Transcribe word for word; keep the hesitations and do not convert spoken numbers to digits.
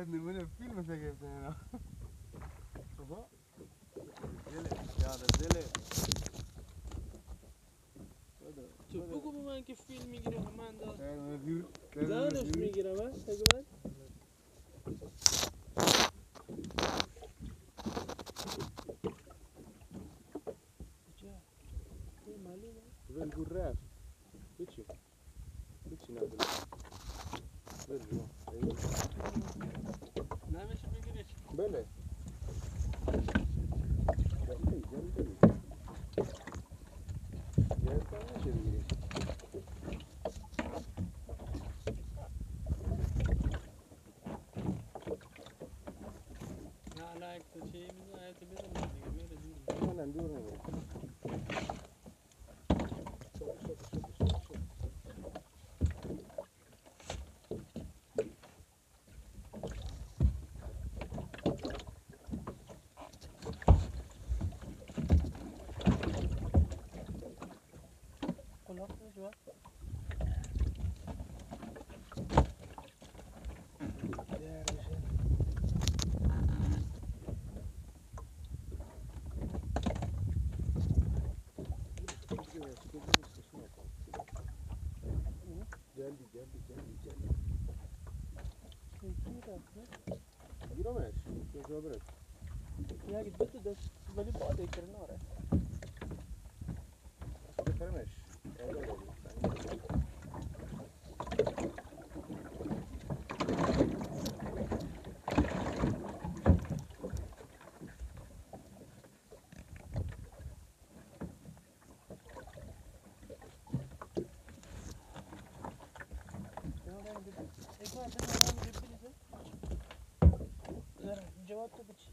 نمونه فیلم سگفته اینا بابا زله یاده زله تو بگو به من که فیلم میگیره من دار دانش میگیرم ها بگو من کجا این معلومه ول گور رفت بچی بچی نداره ول جو نمیشه بگیرش بله جلدی جلدی گرفتن نشه بگیری نه لایک تو چی میزه آیت بزنم دیگه میره دور منم دور نمیره جلدی جلدی جلدی جلدی گیرامش کجا برد یک دو تا دست ولی باده کرناره بخرمش جواب تو بچی